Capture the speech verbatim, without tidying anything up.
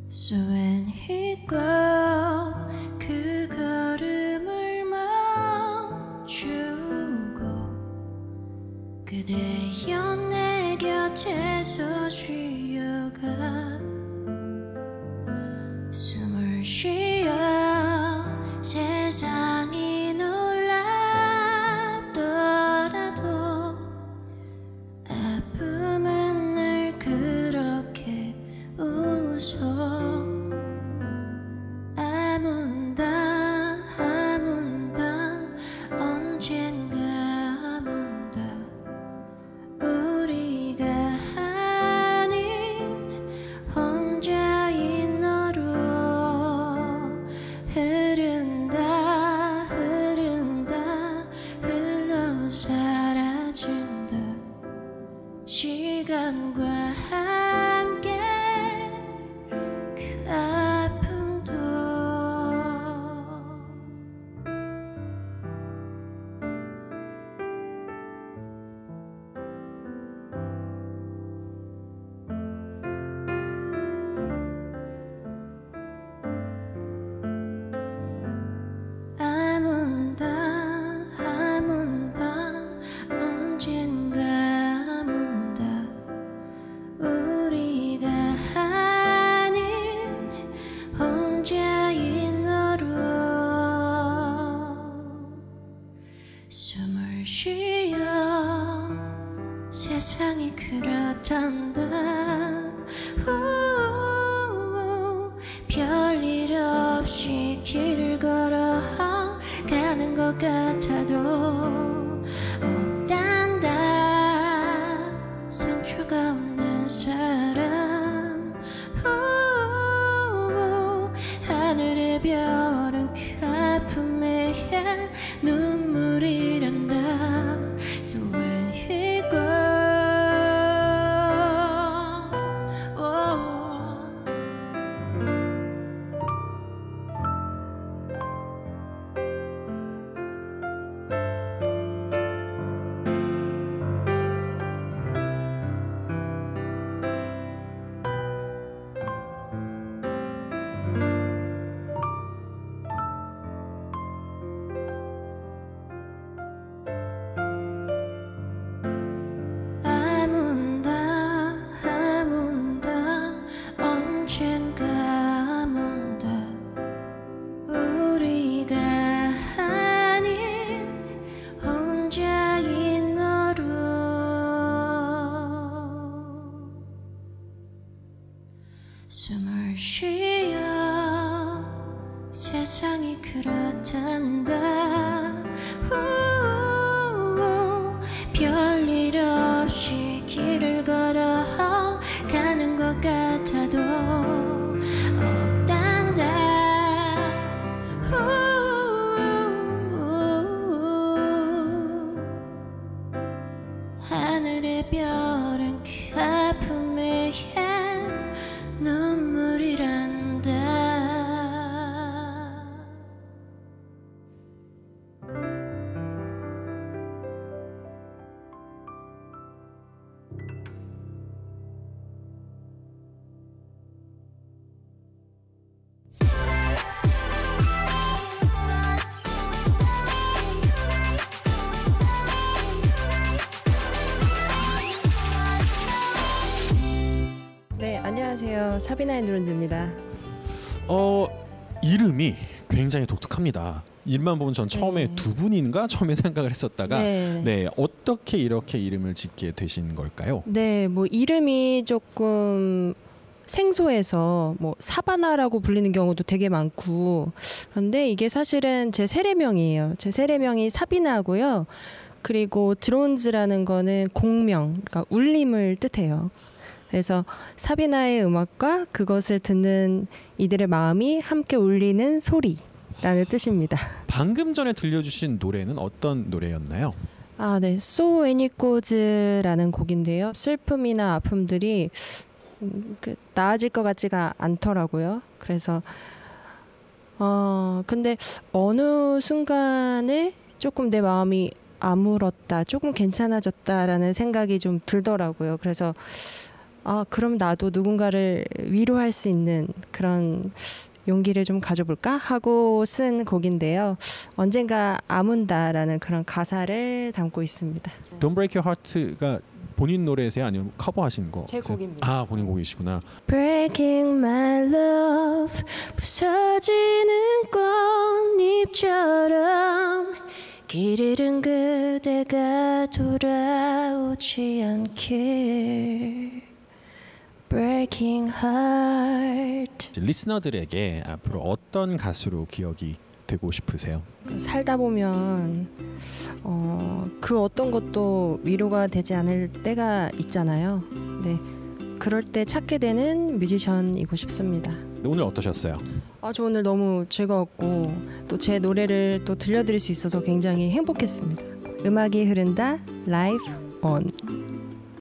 수행이고 그 걸음을 멈추고 그대여 내 곁에서 쉬어가 숨을 쉬어 세상이 놀랍더라도 아픔은 늘 그렇게 웃어 아문다 아문다 언젠가 아문다 우리가 아닌 혼자인 너로 흐른다 흐른다 흘러 사라진다 시간과 함께 그 아픔도 아문다 아문다 언젠가 아문다 우리가 아닌 혼자인 너로 숨을 쉬어 세상이 그렇단다 우, 별일 없이 길을 걸어 가는 것 같아도 없단다 상처가 없는 사람 우, 하늘의 별은 그 아픔에 눈물이란다 소원이고 아문다 아문다 언젠가 아문다 우리가 아닌 혼자인 너로 숨을 쉬어 세상이 그렇단다 우, 별일 없이 길을 걸어 가는 것 같아도 없단다 우, 하늘의 별은 그 아픔에 눈물이란다 네, 안녕하세요. 사비나의 누른지입니다. 어 이름이 굉장히 독특합니다. 이름만 보면 전 처음에 네. 두 분인가 처음에 생각을 했었다가 네. 네 어떻게 이렇게 이름을 짓게 되신 걸까요? 네, 뭐 이름이 조금 생소해서 뭐 사바나라고 불리는 경우도 되게 많고 그런데 이게 사실은 제 세례명이에요. 제 세례명이 사비나고요. 그리고 드론즈라는 거는 공명, 그러니까 울림을 뜻해요. 그래서 사비나의 음악과 그것을 듣는 이들의 마음이 함께 울리는 소리라는 뜻입니다. 방금 전에 들려주신 노래는 어떤 노래였나요? 아, 네. So Many Goes라는 곡인데요. 슬픔이나 아픔들이 음, 그, 나아질 것 같지가 않더라고요. 그래서 어 근데 어느 순간에 조금 내 마음이 아물었다, 조금 괜찮아졌다라는 생각이 좀 들더라고요. 그래서 아 그럼 나도 누군가를 위로할 수 있는 그런 용기를 좀 가져볼까 하고 쓴 곡인데요. 언젠가 아문다라는 그런 가사를 담고 있습니다. Don't Break Your Heart가 본인 노래세요? 아니면 커버하신 거? 제 곡입니다. 아 본인 곡이시구나. Breaking my love 부서지는 꽃잎처럼 길 잃은 그대가 돌아오지 않길 Breaking heart. 이제 리스너들에게 앞으로 어떤 가수로 기억이 되고 싶으세요? 살다 보면 어, 그 어떤 것도 위로가 되지 않을 때가 있잖아요. 네, 그럴 때 찾게 되는 뮤지션이고 싶습니다. 네, 오늘 어떠셨어요? 아, 저 오늘 너무 즐거웠고 또 제 노래를 또 들려드릴 수 있어서 굉장히 행복했습니다. 음악이 흐른다 라이브 온.